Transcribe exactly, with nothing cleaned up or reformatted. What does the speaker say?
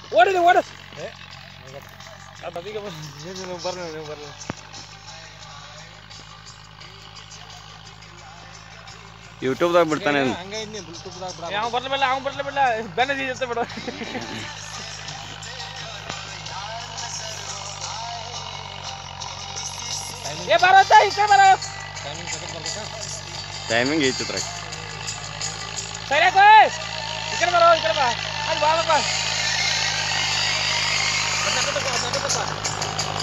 ಓಡಿದೆ ಓಡ ಅದೀಗ ನೀವು ಬರಲಿ ನೀವು ಬರಲಿ ಯೂಟ್ಯೂಬ್ದಾಗ ಬಿಡ್ತಾನೆ ಹಂಗೆ ಇನ್ನಿ ಬ್ಲೂಟೂತ್ದಾಗ ಬಿಡ ಯಾವ ಬರ್ಲಿ ಬಿಡ ಅವ್ನು ಬರ್ಲಿ ಬಿಡ ಬೆನ್ನ ಇರುತ್ತೆ ಬಿಡು ಏ ಬರೋತ್ತ ಈ ಕಡೆ ಬರೋ ಟೈಮಿಂಗ್ ಸೆಕೆಂಡ್ ಬರ್ಬೇಕಾ ಟೈಮಿಂಗ್ ಐತಿ ಅದ್ರಾಗ ಸರಿಯಾಕ ಈ ಕಡೆ ಬರೋ ಈ ಕಡೆ ಬಾ ಅಲ್ಲಿ ಬಾ ಬಾ